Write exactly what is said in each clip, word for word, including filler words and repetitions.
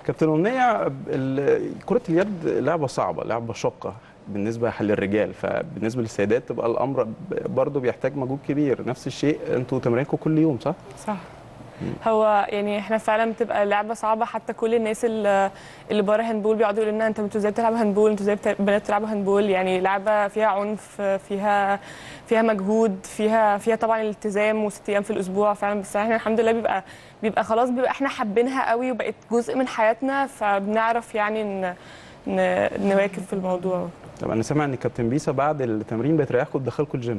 كابتن أمنية، كرة اليد لعبة صعبة، لعبة شاقة بالنسبة للرجال، فبالنسبة للسيدات تبقى الأمر برضه بيحتاج مجهود كبير. نفس الشيء انتوا تمرينكم كل يوم صح؟ صح. هو يعني احنا فعلا بتبقى لعبه صعبه، حتى كل الناس اللي اللي بره هاندبول بيقعدوا يقولوا لنا انتوا ازاي بتلعبوا هاندبول، انتوا ازاي بنات بتلعبوا هاندبول. يعني لعبه فيها عنف، فيها فيها مجهود، فيها فيها طبعا الالتزام وست ايام في الاسبوع فعلا. بس احنا الحمد لله بيبقى بيبقى خلاص بيبقى احنا حابينها قوي وبقت جزء من حياتنا، فبنعرف يعني ن... ن... نواكب في الموضوع. طب انا سامع ان كابتن بيسا بعد التمرين بتريحكم تدخلكم الجيم.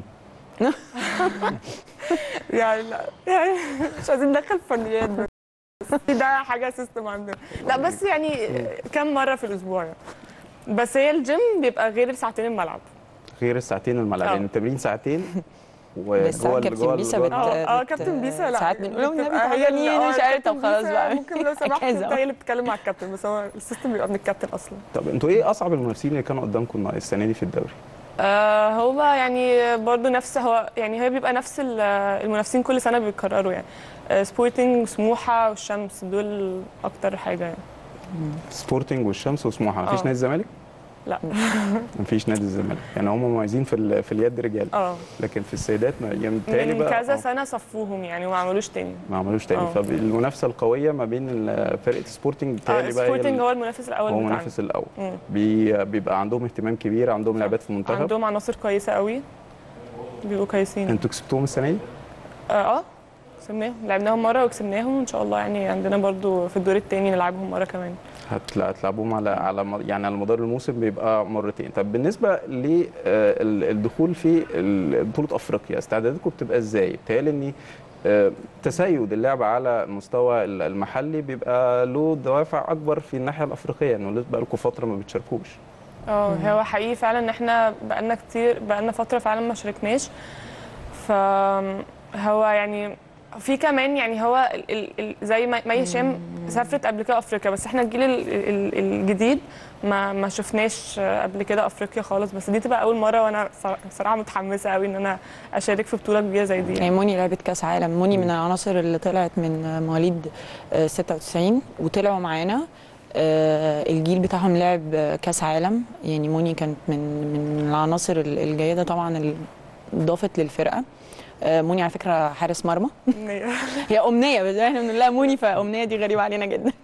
يعني لا يعني مش عايزين ندخل فنيات، بس ده حاجه سيستم عندنا. لا بس يعني كم مره في الاسبوع يعني. بس هي الجيم بيبقى غير ساعتين الملعب. غير الساعتين الملعب، يعني التمرين ساعتين بس وجوه كابتن بيسا بت... اه اه كابتن بيسا لا ساعات بنقول النبي هي تعبانين مش عارف. طب خلاص بقى ممكن لو سمحت انت هي اللي بتتكلم مع الكابتن، بس هو السيستم بيبقى من الكابتن اصلا. طب انتوا ايه اصعب المنافسين اللي كانوا قدامكم السنه دي في الدوري؟ آه هو يعني برضو نفس هو يعني هي بيبقى نفس المنافسين كل سنه بيتكرروا يعني. آه سبورتنج وسموحه والشمس دول اكتر حاجه يعني. سبورتنج والشمس وسموحه، مفيش نادي الزمالك؟ لا مفيش نادي الزمالك، يعني هم مميزين في في اليد رجال. اه لكن في السيدات يعني تاني بقى من كذا سنه صفوهم يعني وما عملوش تاني. ما عملوش تاني. فالمنافسه القويه ما بين فرقه سبورتنج بتهيألي بقى سبورتنج هو المنافس الاول هو المنافس الاول. بي بيبقى عندهم اهتمام كبير، عندهم لعبات في المنتخب، عندهم عناصر كويسه قوي، بيبقوا كويسين. انتوا كسبتوهم السنه دي؟ اه كسبناهم، لعبناهم مره وكسبناهم، وان شاء الله يعني عندنا برضو في الدور الثاني نلعبهم مره كمان. هتلعبوهم على على يعني على مدار الموسم بيبقى مرتين. طب بالنسبه للدخول في بطوله افريقيا استعداداتكم بتبقى ازاي؟ بتهيألي ان تسيد اللعبه على المستوى المحلي بيبقى له دوافع اكبر في الناحيه الافريقيه، انه بقى لكم فتره ما بتشاركوش. اه هو حقيقي فعلا ان احنا بقالنا كتير بقالنا فتره فعلا ما شاركناش. فهو يعني في كمان يعني هو ال ال زي ما مي هشام سافرت قبل كده افريقيا، بس احنا الجيل ال الجديد ما ما شفناش قبل كده افريقيا خالص. بس دي تبقى اول مره، وانا بصراحه متحمسه قوي ان انا اشارك في بطوله كبيره زي دي. يعني موني لعبت كاس عالم، موني من العناصر اللي طلعت من مواليد ستة وتسعين وطلعوا معانا. الجيل بتاعهم لعب كاس عالم، يعني موني كانت من من العناصر الجيده طبعا اللي ضافت للفرقه. موني على فكره حارس مرمى. هي امنيه بس احنا بنقول لها موني، فامنيه دي غريبه علينا جدا.